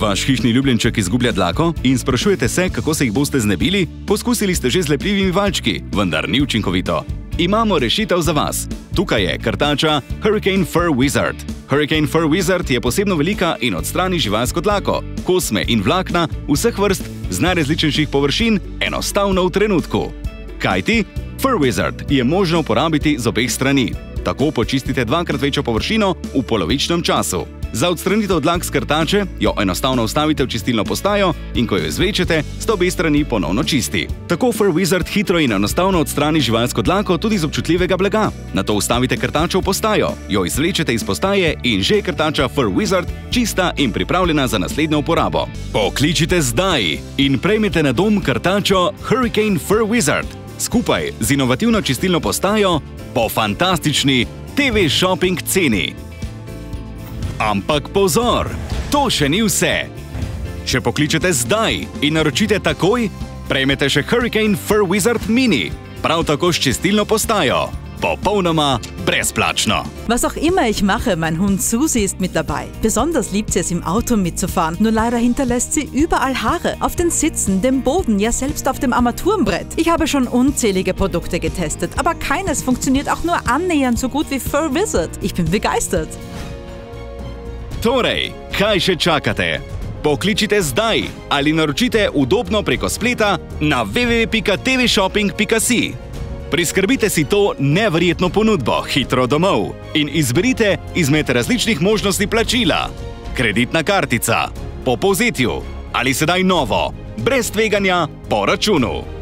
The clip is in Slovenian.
Vaš hišni ljubljenček izgublja dlako in sprašujete se, kako se jih boste znebili? Poskusili ste že z lepljivimi valjčki, vendar ni učinkovito. Imamo rešitev za vas. Tukaj je krtača Hurricane Fur Wizard. Hurricane Fur Wizard je posebno velika in odstrani živalsko dlako, kosme in vlakna vseh vrst z najrazličnejših površin enostavno v trenutku. Kajti, Fur Wizard je možno uporabiti z obeh strani. Tako počistite dvakrat večjo površino v polovičnem času. Za odstranitev dlak s krtače jo enostavno vstavite v čistilno postajo in ko jo izvlečete, sta obe strani ponovno čisti. Tako Fur Wizard hitro in enostavno odstrani živalsko dlako tudi z občutljivega blaga. Nato vstavite krtačo v postajo, jo izvlečete iz postaje in že je krtača Fur Wizard čista in pripravljena za naslednjo uporabo. Pokličite zdaj in prejmite na dom krtačo Hurricane Fur Wizard skupaj z inovativno čistilno postajo po fantastični TV shopping ceni. Ampak pozor, to še ni vse. Če pokličete zdaj in naročite takoj, prejmete še Hurricane Fur Wizard Mini, prav tako s čistilno postajo. Popolnoma brezplačno. Was auch immer ich mache, mein Hund Susi ist mit dabei. Besonders liebt sie es, im Auto mitzufahren. Nur leider hinterlässt sie überall Haare. Auf den Sitzen, dem Boden, ja selbst auf dem Armaturenbrett. Ich habe schon unzählige Produkte getestet, aber keines funktioniert auch nur annähernd so gut wie Fur Wizard. Ich bin begeistert. Torej, kaj še čakate? Pokličite zdaj ali naročite udobno preko spleta na www.tvshopping.si. Priskrbite si to neverjetno ponudbo hitro domov in izberite izmed različnih možnosti plačila. Kreditna kartica, po povzetju ali sedaj novo, brez tveganja po računu.